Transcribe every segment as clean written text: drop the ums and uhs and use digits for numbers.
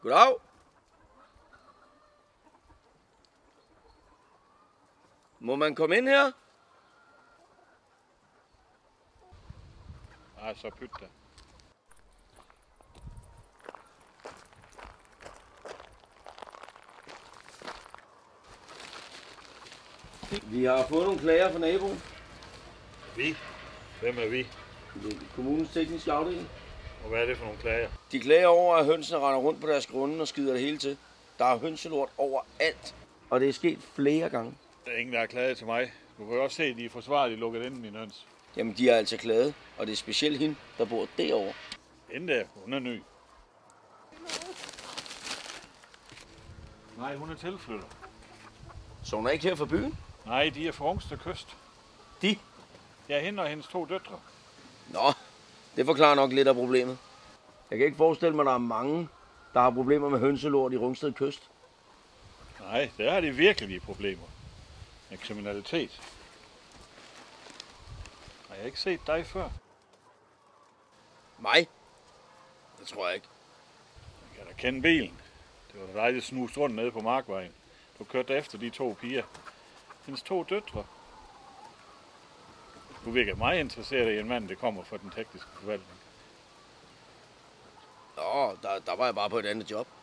Goddag. Må man komme ind her? Nej, så pyt da. Vi har fået nogle klager fra naboen. Vi? Hvem er vi? Det er kommunens tekniske afdeling. Og hvad er det for nogle klager? De klager over, at hønsene render rundt på deres grunde og skider det hele til. Der er hønselort overalt, og det er sket flere gange. Der er ingen, der har klaget til mig. Du kan jo også se, at de er forsvarligt lukket inde, mine høns. Jamen, de har altså klaget, og det er specielt hende, der bor derovre. Hende der, hun er ny. Nej, hun er tilflytter. Så hun er ikke her fra byen? Nej, de er fra Rungsted Kyst. De? Ja, hende og hendes 2 døtre. Nå, det forklarer nok lidt af problemet. Jeg kan ikke forestille mig, at der er mange, der har problemer med hønselort i Rungsted Kyst. Nej, der har de virkelige problemer. Med kriminalitet. Har jeg ikke set dig før? Mig? Det tror jeg ikke. Jeg kan da kende bilen. Det var da dig, der snuste rundt nede på Markvejen. Du kørte efter de 2 piger. Hendes 2 døtre. Du virker meget interesseret i en mand, der kommer fra den tekniske forvaltning. Nå, der var jeg bare på et andet job.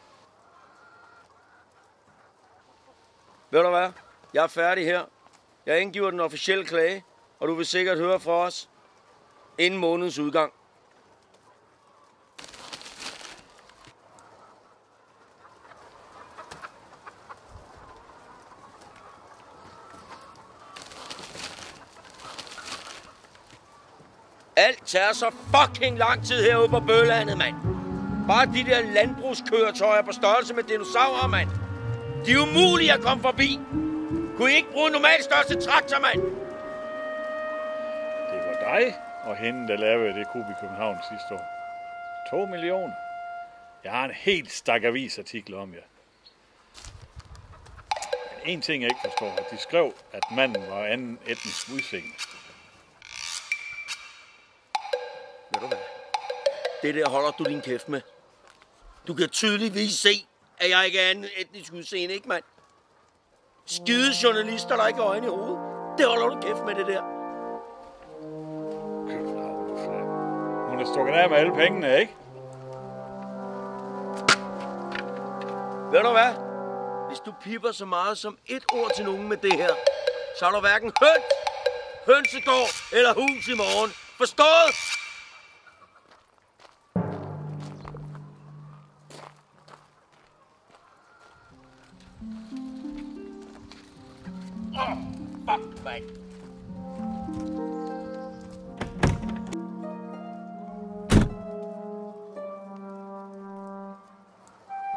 Ved du hvad? Jeg er færdig her. Jeg indgiver den officielle klage, og du vil sikkert høre fra os inden månedens udgang. Alt tager så fucking lang tid herude på Bølandet, mand. Bare de der landbrugskøretøjer på størrelse med dinosaurer, mand. De er umulige at komme forbi. Kunne I ikke bruge en normal størrelse traktor, mand? Det var dig og hende, der lavede det kub i København sidste år. 2 millioner. Jeg har en helt stak avisartikel om jer. Men en ting, jeg ikke forstår, at de skrev, at manden var anden etnisk udseende. Ved du hvad? Det der holder du din kæft med. Du kan tydeligvis se, at jeg ikke er anden etnisk udseende, ikke, mand? Skide journalister, der ikke har øjne i hovedet. Det holder du kæft med, det der. København. Hun er stukket af med alle pengene, ikke? Ved du hvad? Hvis du pipper så meget som et ord til nogen med det her, så er der hverken hønsegård eller hus i morgen. Forstået? Fuck, mand.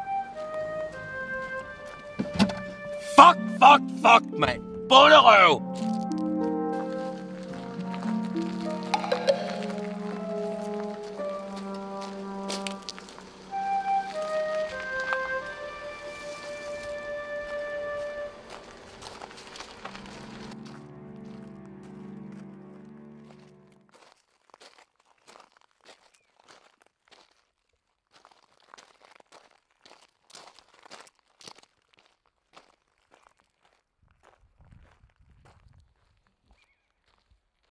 Fuck, mand. Bunderøv.